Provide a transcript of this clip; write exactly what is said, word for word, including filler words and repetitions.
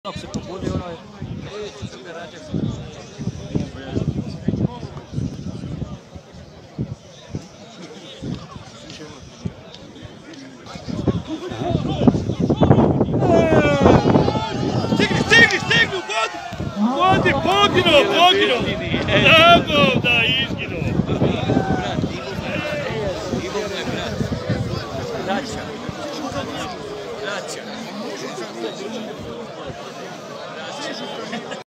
Ako se pobudi onaj... Stigni, stigni, stigni u vodi! Vodi, poginuo, poginuo! Tako da, izginuo! Braća. Braća.